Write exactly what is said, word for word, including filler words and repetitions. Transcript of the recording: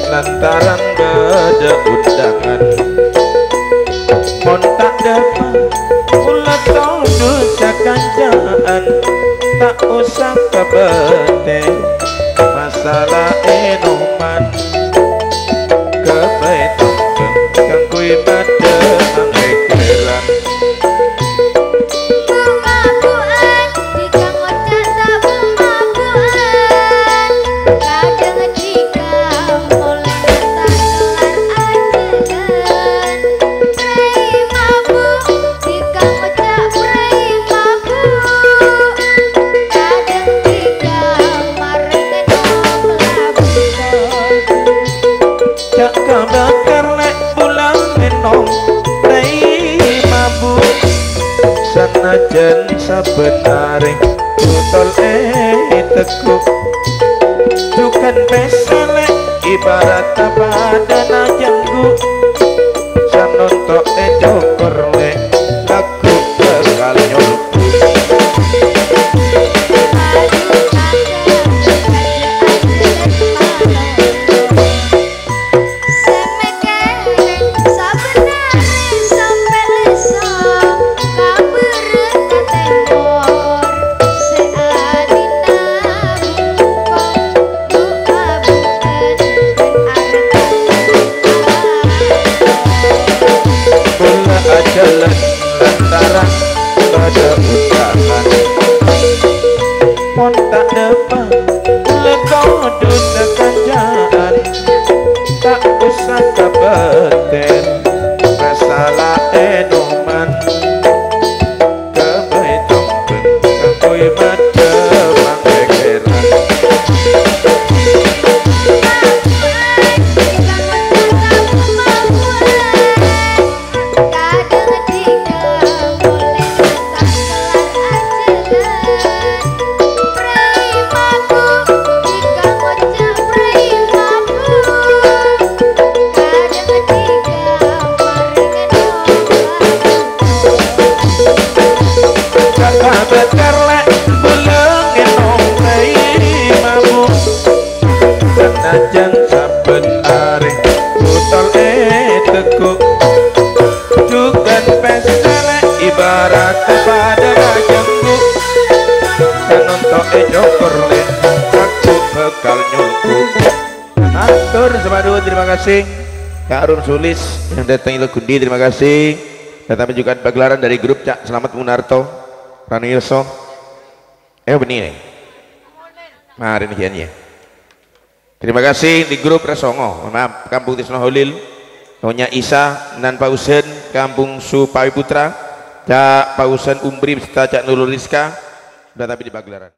lantaran beda undangan montak dapat ulat dosa kancaan tak usah kebete masalah enoman kebetung kangkui pada anggekeran sanajan sabenare botol eh tekuk bukan pesale ibarat pada najanggu sanontok eh jokor le laku bekal nyolku jalan lantaran pada undangan montak depan lekau dosa kanjaan tak usah kabeten masalah enoman kebetung kangkui mata manggekeran bekerlek buleng enong rei mabuk senajan saben are botol eh tekuk jugan pesele ibarat pada rajangku sanontok eh jokor le aku bekal nyolku atur semadu terima kasih Kak Arun Sulis yang datang Ilegundi terima kasih datang menunjukkan pagelaran dari grup Cak Selamat Munarto Ranilso, eh benih nih, mari nih ya. Terima kasih di grup Resongo, maaf Kampung Tisno Holil, Nyonya Isa, Nan Pausen, Kampung Supawi Putra, Cak Pausen Umbri, Cak Nurul Rizka, sudah tapi di pagelaran.